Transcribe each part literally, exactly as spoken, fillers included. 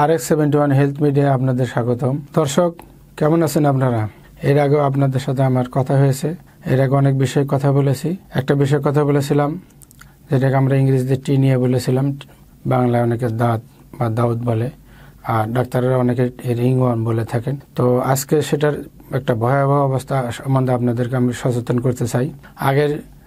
আর X seventy one health media আপনাদের স্বাগতম। দর্শক, কেমন আছেন আপনারা? এর আগেও আপনাদের সাথে আমার কথা হয়েছে, এর আগে অনেক বিষয়ে কথা বলেছি। একটা বিষয়ে কথা বলেছিলাম যেটাকে আমরা ইংরেজিতে টিনিয়া বলেছিলাম, বাংলায় অনেকে দাঁত বা দাউদ বলে, আর ডাক্তাররা অনেকে রিংওয়ার্ম বলে থাকেন। তো আজকে সেটার একটা ভয়াবহ অবস্থা সম্বন্ধে আপনাদেরকে আমি সচেতন করতে চাই। আগের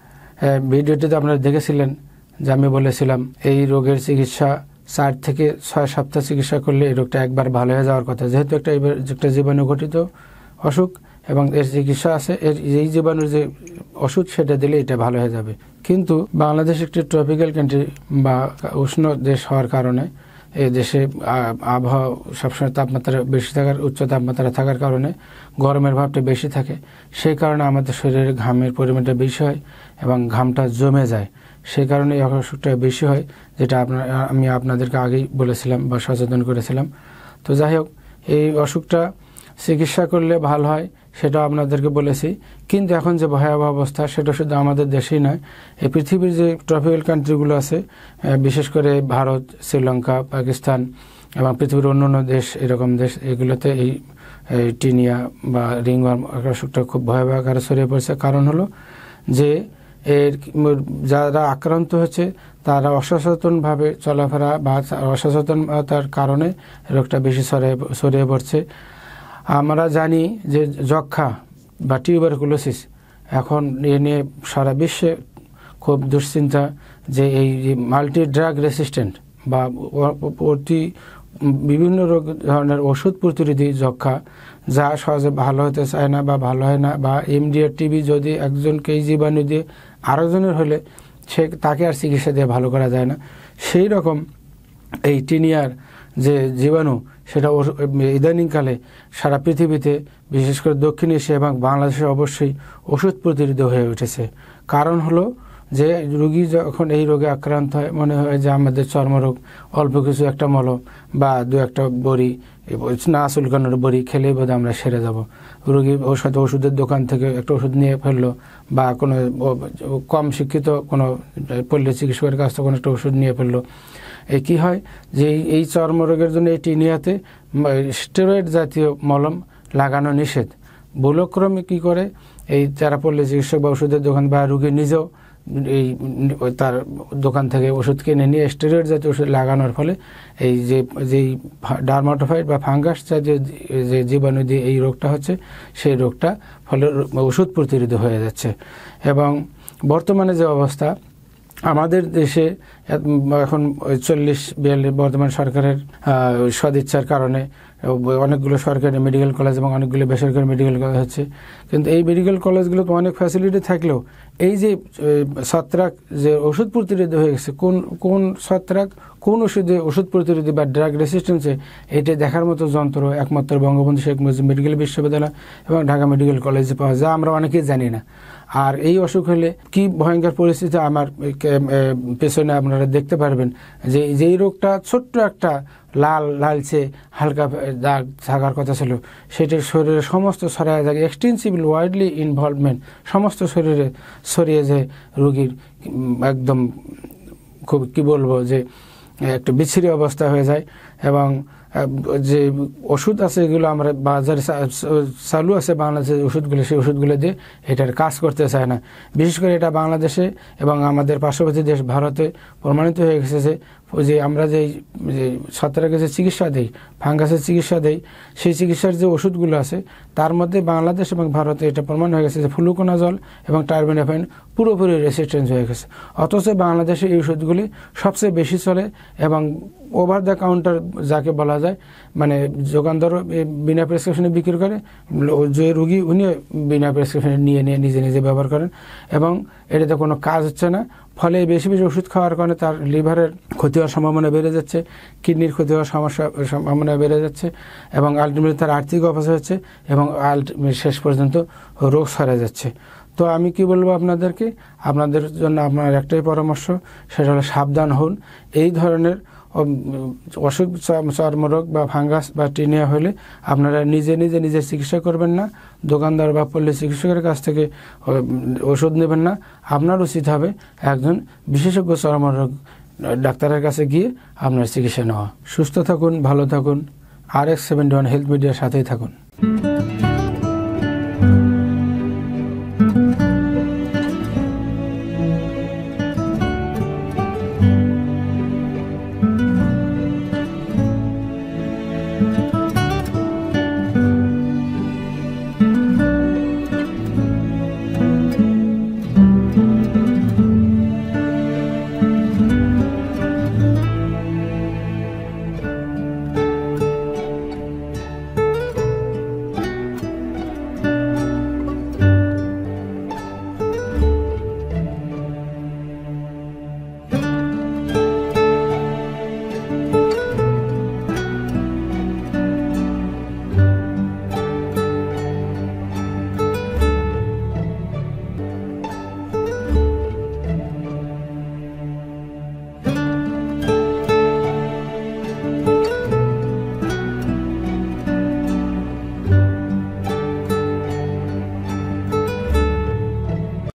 ভিডিওটিতে আপনারা দেখেছিলেন যে আমি বলেছিলাম এই রোগের চিকিৎসা চার থেকে ছয় সপ্তাহ চিকিৎসা করলে এই রোগটা একবার ভালো হয়ে যাওয়ার কথা, যেহেতু একটা একটা জীবাণু ঘটিত অসুখ এবং এর চিকিৎসা আছে। এর এই জীবাণুর যে ওষুধ সেটা দিলে এটা ভালো হয়ে যাবে। কিন্তু বাংলাদেশ একটি ট্রপিক্যাল কান্ট্রি বা উষ্ণ দেশ হওয়ার কারণে এই দেশে আবহাওয়া সবসময় তাপমাত্রা বেশি থাকার উচ্চ তাপমাত্রা থাকার কারণে গরমের ভাবটা বেশি থাকে। সেই কারণে আমাদের শরীরে ঘামের পরিমাণটা বেশি হয় এবং ঘামটা জমে যায়। সেই কারণে এই অসুখটা বেশি হয়, যেটা আপনার আমি আপনাদেরকে আগেই বলেছিলাম বা সচেতন করেছিলাম। তো যাই হোক, এই অসুখটা চিকিৎসা করলে ভালো হয় সেটাও আপনাদেরকে বলেছি। কিন্তু এখন যে ভয়াবহ অবস্থা সেটা শুধু আমাদের দেশেই নয়, এই পৃথিবীর যে ট্রপিক্যাল কান্ট্রিগুলো আছে, বিশেষ করে ভারত, শ্রীলঙ্কা, পাকিস্তান এবং পৃথিবীর অন্য অন্য দেশ, এরকম দেশ, এগুলোতে এই টিনিয়া বা রিংওয়ার্ম অসুখটা খুব ভয়াবহ আকারে ছড়িয়ে পড়ছে। কারণ হলো যে এর যারা আক্রান্ত হচ্ছে তারা অসচেতনভাবে চলাফেরা বা অসচেতনতার কারণে রোগটা বেশি ছড়িয়ে ছড়িয়ে পড়ছে। আমরা জানি যে যক্ষ্মা বা টিউবারকুলোসিস এখন এ নিয়ে সারা বিশ্বে খুব দুশ্চিন্তা, যে এই মাল্টি ড্রাগ রেসিস্ট্যান্ট বা প্রতি বিভিন্ন রোগ ধরনের ওষুধ প্রতিরোধী যক্ষ্মা, যা সহজে ভালো হতে চায় না বা ভালো হয় না, বা এমডিআর টিবি যদি একজনকে এই জীবাণু দিয়ে আরেকজনের হলে সে তাকে আর চিকিৎসা দিয়ে ভালো করা যায় না। সেই রকম এই টিনিয়ার যে জীবাণু সেটা ইদানিংকালে সারা পৃথিবীতে, বিশেষ করে দক্ষিণ এশিয়া এবং বাংলাদেশে অবশ্যই ওষুধ প্রতিরোধী হয়ে উঠেছে। কারণ হলো যে রোগী যখন এই রোগে আক্রান্ত হয়, মনে হয় যে আমাদের চর্মরোগ, অল্প কিছু একটা মলম বা দু একটা বড়ি, না চুলকানোর বড়ি খেলেই বোধ আমরা সেরে যাব। রোগী ওর সাথে ওষুধের দোকান থেকে একটা ওষুধ নিয়ে ফেললো, বা কোনো কম শিক্ষিত কোনো পল্লী চিকিৎসকের কাছ থেকে কোনো একটা ওষুধ নিয়ে ফেললো। এই কী হয় যে এই চর্মরোগের জন্য এই টিনিয়াতে স্টেরয়েড জাতীয় মলম লাগানো নিষেধ। ভুলক্রমে কী করে এই যারা পল্লী চিকিৎসক বা ওষুধের দোকান বা রোগী নিজেও এই তার দোকান থেকে ওষুধ কিনে নিয়ে স্টেরয়েড জাতীয় ওষুধ লাগানোর ফলে এই যে যেই ডার্মাটোফাইট বা ফাঙ্গাস জাতীয় যে জীবাণু দিয়ে এই রোগটা হচ্ছে, সেই রোগটা ফলে ওষুধ প্রতিরোধী হয়ে যাচ্ছে। এবং বর্তমানে যে অবস্থা আমাদের দেশে এখন চল্লিশ বিয়াল্লিশ বর্তমান সরকারের সদিচ্ছার কারণে অনেকগুলো সরকারি মেডিকেল কলেজ এবং অনেকগুলো বেসরকারি মেডিকেল কলেজ হচ্ছে। কিন্তু এই মেডিকেল কলেজগুলোতে অনেক ফ্যাসিলিটি থাকলেও এই যে ছত্রাক যে ওষুধ প্রতিরোধী হয়ে গেছে, কোন কোন ছত্রাক কোন ওষুধে ওষুধ প্রতিরোধী বা ড্রাগ রেসিস্টেন্সে, এটা দেখার মতো যন্ত্র একমাত্র বঙ্গবন্ধু শেখ মুজিব মেডিকেল বিশ্ববিদ্যালয় এবং ঢাকা মেডিকেল কলেজে পাওয়া যায়, আমরা অনেকেই জানি না। আর এই অসুখ হলে কি ভয়ঙ্কর পরিস্থিতি আমার পেছনে আপনারা দেখতে পারবেন, যে যেই রোগটা ছোট্ট একটা লাল লালচে হালকা দাগ থাকার কথা ছিল, সেটার শরীরে সমস্ত ছড়ায় থাকে, এক্সটেন্সিভ ওয়াইডলি ইনভলভমেন্ট সমস্ত শরীরে ছড়িয়ে যায়, রোগীর একদম খুব কি বলবো যে একটা বিচ্ছিরি অবস্থা হয়ে যায়। এবং যে ওষুধ আছে এগুলো আমরা বাজারে চালু আছে বাংলাদেশের ওষুধগুলো, সেই ওষুধগুলো দিয়ে এটার কাজ করতে চায় না। বিশেষ করে এটা বাংলাদেশে এবং আমাদের পার্শ্ববর্তী দেশ ভারতে প্রমাণিত হয়ে গেছে যে যে আমরা যে ছত্রাকের যে চিকিৎসা দিই, ফাঙ্গাসের চিকিৎসা দিই, সেই চিকিৎসার যে ওষুধগুলো আছে তার মধ্যে বাংলাদেশ এবং ভারতে এটা প্রমাণ হয়ে গেছে যে ফ্লুকোনাজল এবং টার্বিনাফাইন পুরোপুরি রেসিস্ট্যান্স হয়ে গেছে। অথচ বাংলাদেশে এই ওষুধগুলি সবচেয়ে বেশি চলে এবং ওভার দ্য কাউন্টার যাকে বলা যায়, মানে দোকানদার বিনা প্রেসক্রিপশনে বিক্রি করে, যে রুগী উনি বিনা প্রেসক্রিপশনে নিয়ে নিয়ে নিজে নিজে ব্যবহার করেন এবং এটাতে কোনো কাজ হচ্ছে না। ফলে বেশি বেশি ওষুধ খাওয়ার কারণে তার লিভারের ক্ষতি হওয়ার সম্ভাবনা বেড়ে যাচ্ছে, কিডনির ক্ষতি হওয়ার সমস্যা সম্ভাবনা বেড়ে যাচ্ছে এবং আলটিমেটলি তার আর্থিক অবস্থা হচ্ছে এবং আলটিমেট শেষ পর্যন্ত রোগ ছড়িয়ে যাচ্ছে। তো আমি কি বলবো আপনাদেরকে, আপনাদের জন্য আপনার একটাই পরামর্শ, সেটা হলো সাবধান হন। এই ধরনের অসুখ চর্মরোগ বা ফাঙ্গাস বা টিনিয়া হলে আপনারা নিজে নিজে নিজের চিকিৎসা করবেন না, দোকানদার বা পল্লী চিকিৎসকের কাছ থেকে ওষুধ নেবেন না। আপনার উচিত হবে একজন বিশেষজ্ঞ চর্মরোগ ডাক্তারের কাছে গিয়ে আপনার চিকিৎসা নেওয়া। সুস্থ থাকুন, ভালো থাকুন, R X seventy one health মিডিয়ার সাথেই থাকুন।